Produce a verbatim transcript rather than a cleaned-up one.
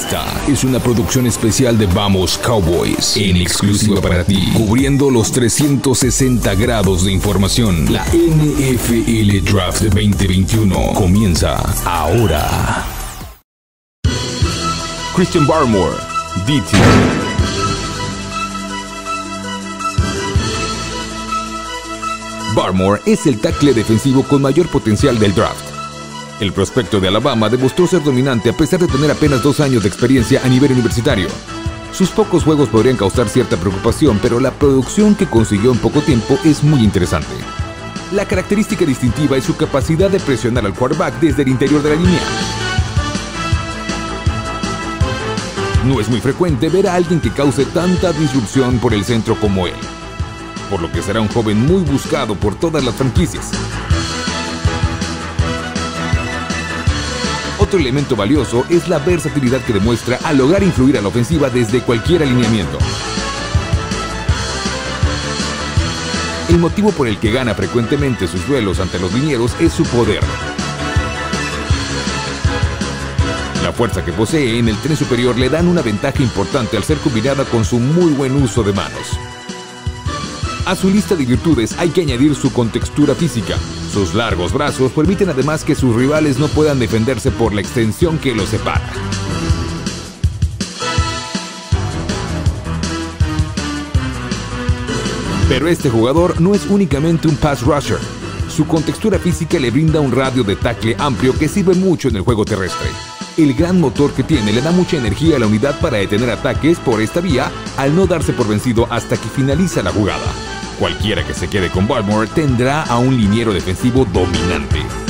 Esta es una producción especial de Vamos Cowboys, en exclusiva para ti, cubriendo los trescientos sesenta grados de información. La N F L Draft veinte veintiuno comienza ahora. Christian Barmore, D T. Barmore es el tackle defensivo con mayor potencial del draft. El prospecto de Alabama demostró ser dominante a pesar de tener apenas dos años de experiencia a nivel universitario. Sus pocos juegos podrían causar cierta preocupación, pero la producción que consiguió en poco tiempo es muy interesante. La característica distintiva es su capacidad de presionar al quarterback desde el interior de la línea. No es muy frecuente ver a alguien que cause tanta disrupción por el centro como él, por lo que será un joven muy buscado por todas las franquicias. Otro elemento valioso es la versatilidad que demuestra al lograr influir a la ofensiva desde cualquier alineamiento. El motivo por el que gana frecuentemente sus duelos ante los linieros es su poder. La fuerza que posee en el tren superior le dan una ventaja importante al ser combinada con su muy buen uso de manos. A su lista de virtudes hay que añadir su contextura física. Sus largos brazos permiten además que sus rivales no puedan defenderse por la extensión que los separa. Pero este jugador no es únicamente un pass rusher. Su contextura física le brinda un radio de tackle amplio que sirve mucho en el juego terrestre. El gran motor que tiene le da mucha energía a la unidad para detener ataques por esta vía al no darse por vencido hasta que finaliza la jugada. Cualquiera que se quede con Barmore tendrá a un liniero defensivo dominante.